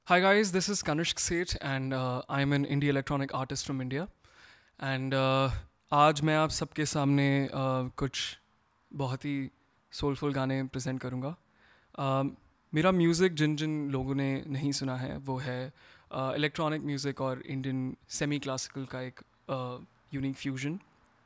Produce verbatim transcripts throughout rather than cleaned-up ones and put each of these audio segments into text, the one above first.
Hi guys, this is Kanishk Seth and uh, I'm an indie electronic artist from India. And uh, आज मैं आप सबके सामने uh, कुछ बहुत ही सोलफुल गाने प्रेजेंट करूँगा. uh, मेरा म्यूज़िक जिन जिन लोगों ने नहीं सुना है वो है इलेक्ट्रॉनिक uh, म्यूज़िक और इंडियन सेमी क्लासिकल का एक unique fusion.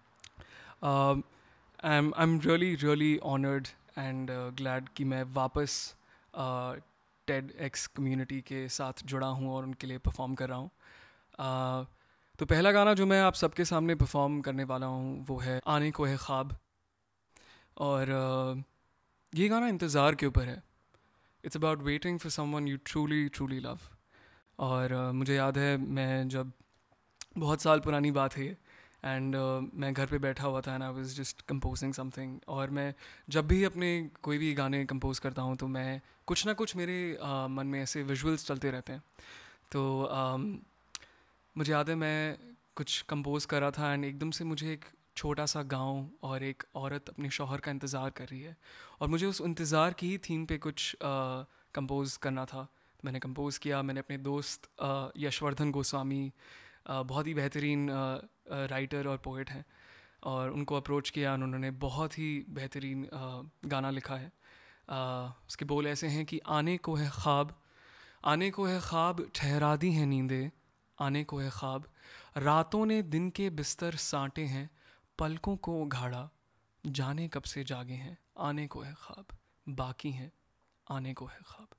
I am really really honoured and glad कि मैं वापस uh, टेड एक्स कम्युनिटी के साथ जुड़ा हूँ और उनके लिए परफॉर्म कर रहा हूँ. uh, तो पहला गाना जो मैं आप सबके सामने परफॉर्म करने वाला हूँ वो है आने को है ख्वाब. और uh, ये गाना इंतज़ार के ऊपर है. It's about waiting for someone you truly truly love. और uh, मुझे याद है मैं जब बहुत साल पुरानी बात है एंड uh, मैं घर पे बैठा हुआ था and I was just composing something. और मैं जब भी अपने कोई भी गाने कंपोज करता हूँ तो मैं कुछ ना कुछ मेरे uh, मन में ऐसे विजुअल्स चलते रहते हैं. तो um, मुझे याद है मैं कुछ कंपोज कर रहा था एंड एकदम से मुझे एक छोटा सा गांव और एक औरत अपने शौहर का इंतज़ार कर रही है और मुझे उस इंतज़ार की ही थीम पे कुछ कंपोज uh, करना था. तो मैंने कंपोज़ किया. मैंने अपने दोस्त uh, यशवर्धन गोस्वामी uh, बहुत ही बेहतरीन राइटर uh, और पोइट हैं और उनको अप्रोच किया. उन्होंने बहुत ही बेहतरीन uh, गाना लिखा है. uh, उसके बोल ऐसे हैं कि आने को है ख्वाब, आने को है ख्वाब, ठहरा दी हैं नींदें, आने को है ख्वाब, रातों ने दिन के बिस्तर साँटे हैं, पलकों को उघाड़ा, जाने कब से जागे हैं, आने को है ख्वाब, बाकी हैं, आने को है ख्वाब.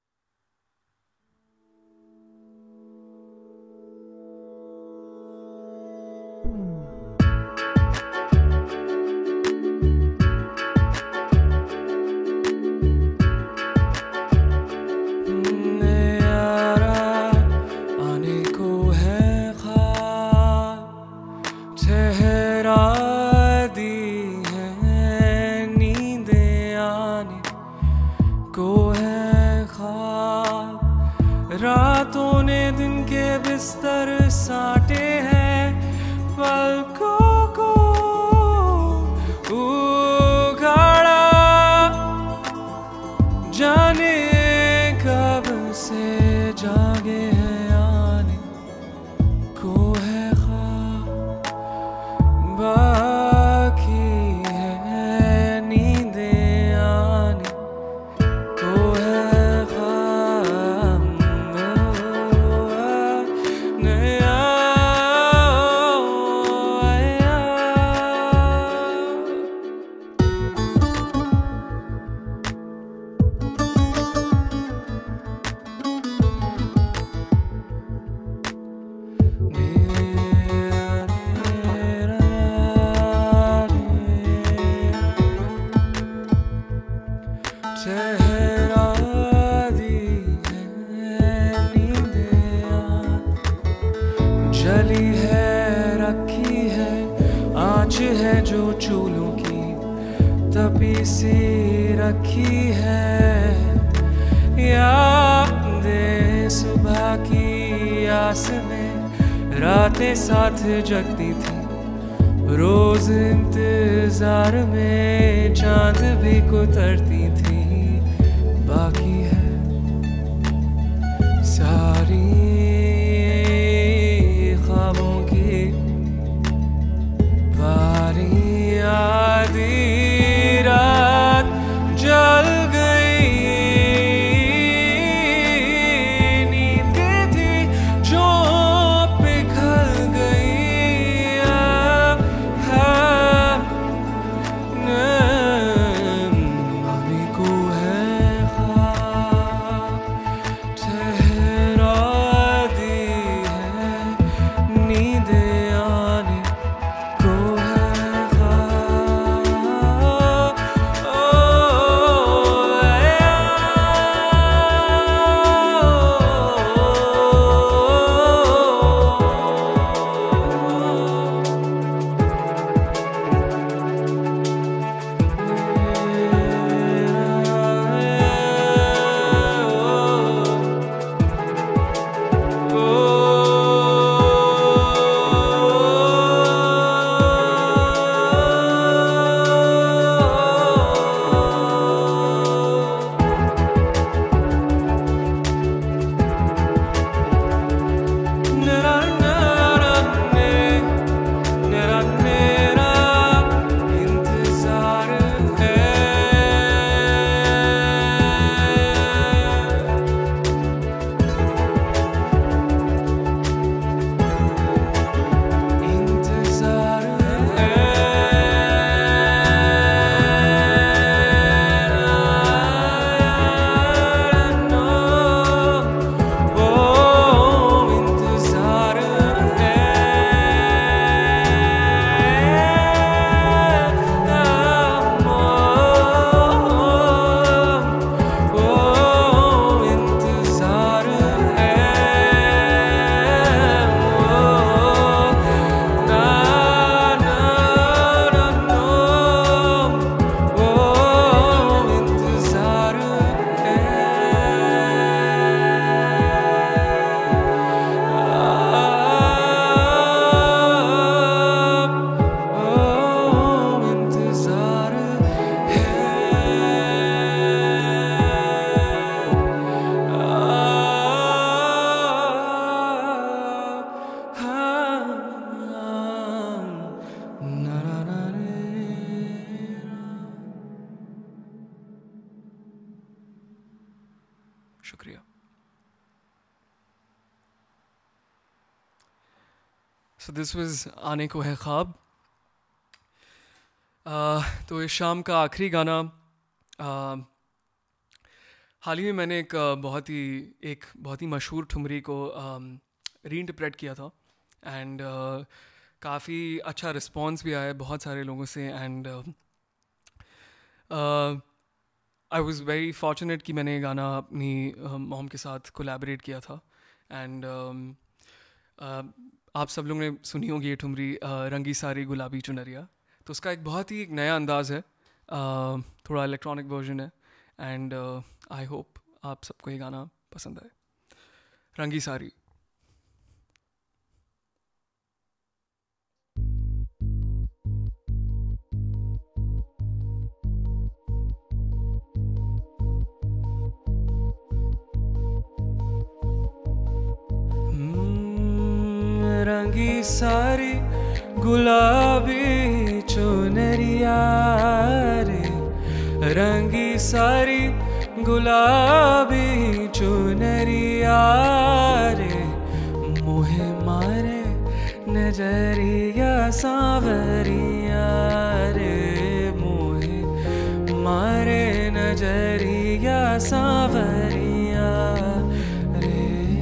रातों ने दिन के बिस्तर साटे हैं, पलकों को उघाड़ा, जाने कब से जागे हैं, आने को है ख्वाब, बाकी है नींदें, आने को है जली है रखी है आँच है जो चूलों की, तपी सी रखी है यादें सुबह की आस में, रातें साथ जगती थी रोज इंतजार में, चांद भी कुतरती थी, बाकी है सारी ख्वाबों की बारी, आधी रात जल गई, नींदें थी जो पिघल गई, अब है आने को है ख्वाब, ठहरा सो दिस वाज आने को है ख्वाब। uh, तो इस शाम का आखिरी गाना, uh, हाल ही में मैंने एक uh, बहुत ही एक बहुत ही मशहूर ठुमरी को री इंटरप्रेट किया था, एंड uh, काफ़ी अच्छा रिस्पॉन्स भी आया बहुत सारे लोगों से, and I was very fortunate कि मैंने ये गाना अपनी मॉम uh, के साथ कोलैबोरेट किया था। एंड uh, uh, आप सब लोगों ने सुनी होगी ये ठुमरी, uh, रंगी सारी गुलाबी चुनरिया। तो उसका एक बहुत ही एक नया अंदाज़ है, uh, थोड़ा इलेक्ट्रॉनिक वर्जन है, एंड आई होप आप सबको ये गाना पसंद आए। रंगी सारी। रंगी सारी गुलाबी चुनरिया रे, रंगी सारी गुलाबी चुनरिया रे, मुहे मारे नजरिया सांवरिया रे, मुहे मारे नजरिया सांवरिया रे।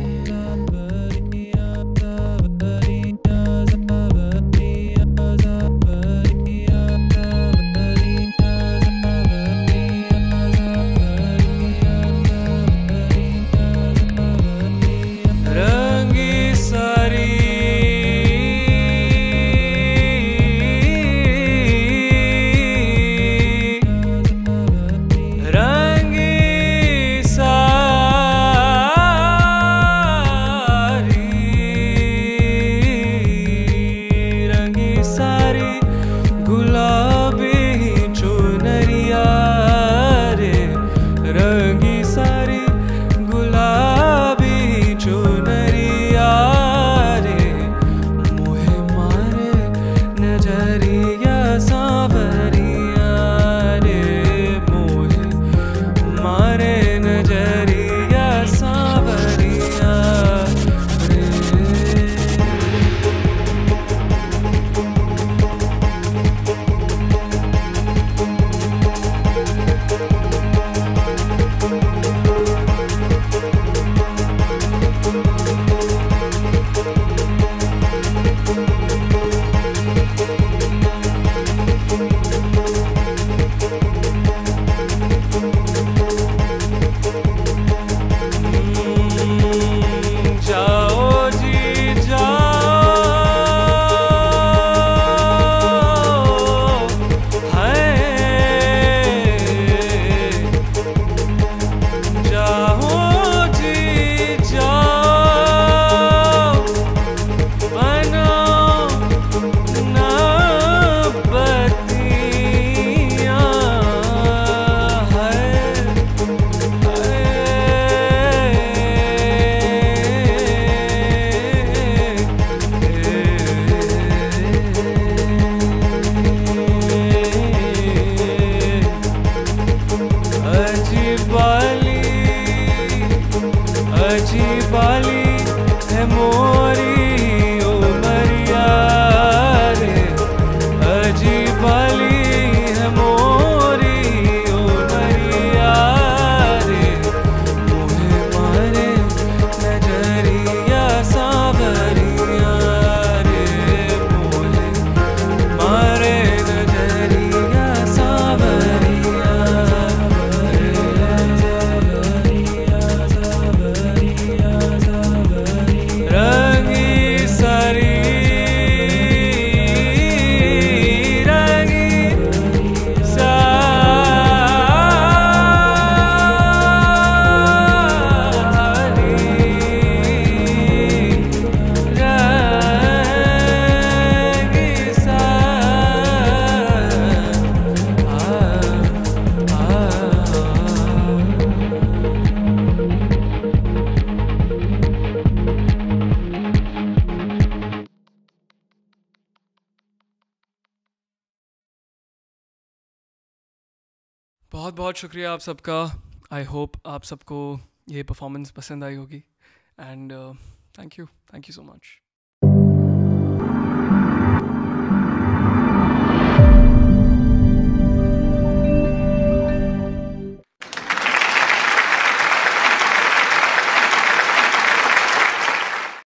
बहुत बहुत शुक्रिया आप सबका। आई होप आप सबको ये परफॉर्मेंस पसंद आई होगी, and thank you thank you so much.